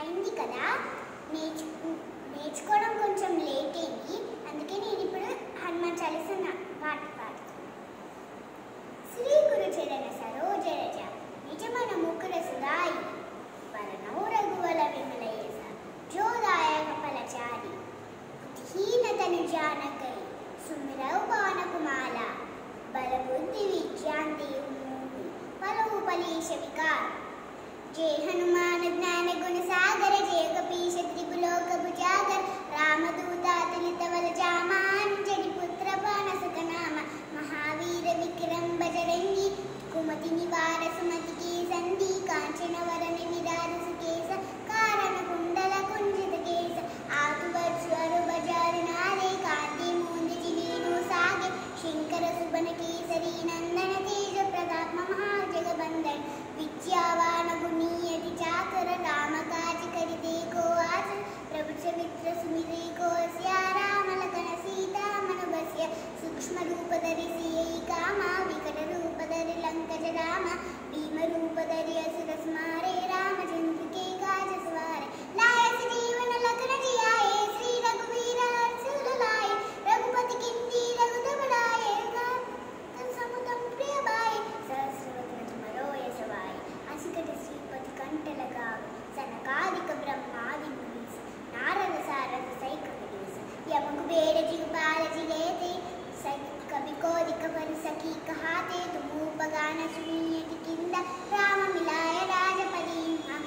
అయింది కదా, నేర్చుకోవడం కొంచెం లేట్ అయింది. అందుకే నేను ఇప్పుడు హనుమాన్ చాలీసా పాట పాడుతాను. శ్రీ గురు చరణ సరోజ రజ నిజమన ముకుర సురాయి వరణౌ రఘువల విమలయేస జోదాయక ఫలచారి బుద్ధిహీనతను జానకై సుమిరౌ పవనకుమాల బలబుద్ధి విద్యాంతి మూవి పలవు పలీష వికార जय हनुमान ज्ञान गुण सागर जय कपीश त्रिपुलोक भुजागर रामदूता तुलित बल जामान जनि पुत्र पवन नाम महावीर विक्रम बजरंगी कुमति निवार सुमति की संधि कांचन वरन विराज सुकेश कारण कुंडल कुंजित केश आतु वर्षवर बजार नारे कांति मूंद जिलीनु सागे शंकर सुबन केसरी नंदन तेज प्रताप महाजगबंदन विद्यावान गुणीयति चाकर राम काज करिते को आस प्रभु चरित्र सुमिरे को स्या राम लखन सीता मन बस्य सूक्ष्म रूप धरि सियೈ काಮ विकट रूप धरि लंकज राम भीम रूप धरि असुर स्मारे रामचंद्र के काज सवारे लाय जीवन लखन जियाए श्री रघुवीर हर्षुर लाए रघुपति किन्नी रघुतम लाए तन समुदम प्रिय बाए सहस्रवदन तुमरो यश वाए असिकट श्रीपति कंठलगा सनकादिक ब्रह्मादि मुनीस नारद सारद सैक विदेश यमक बेड़ जिगपाल जिलेते कवि कोदिक पर सखी कहाते तुम उपगान सुनियति किंद राम मिलाय राजपदी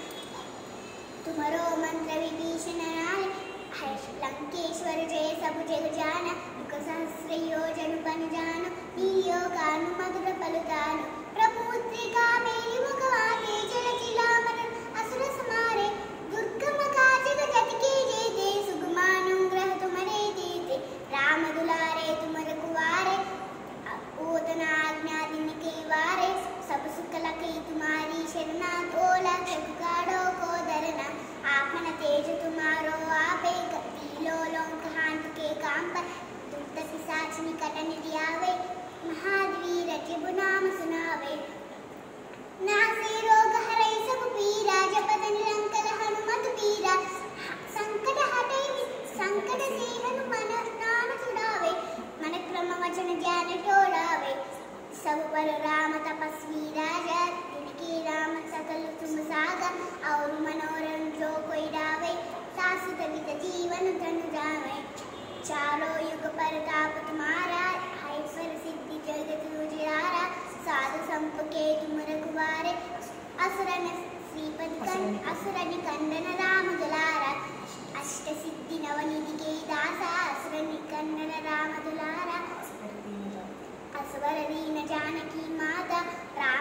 तुमरो मंत्र विभीषण नाय लंकेश्वर जय सब जग जान युग सहस्र योजन पन जान नीयोगानु मधुर पलुतानु प्रपुत्रिका मेरी मुखवाते जल जिलामन असुर समारे दुर्गम काज जगत के जेते सुगमानुग्रह तुमरे देते राम दुलारे तुम रघुवारे ओतना आज्ञा दिन के वारे सब सुख लखे तुम्हारी शरणा तोला चुकाड़ो को दरना आपन तेज तुम्हारो आपे कपीलो लोक हांत के काम पर दुष्ट पिशाच निकट निधियावे महावीर जब नाम सुनावे नासे रोग हरै सब पीरा जपत निरंतर हनुमत पीरा संकट हटै संकट से हनुमान नाम छुड़ावे मन क्रम वचन ज्ञान टोलावे सब पर राम तपस्वी राजा जिनके राम सकल तुम सागा और मनोरम जो कोई डावे सासु तवित जीवन धन जावे चारों युग परताप तुम्हारा ऐश्वर्य सिद्धि जगत उजियारा साधु संप के तुम रघुवारे असुरन असुरनि कंदन राम दुलारा अष्ट सिद्धि नवनिधि के दासा असुरनि कंदन राम दुलारा असवर दीन जानकी माता राम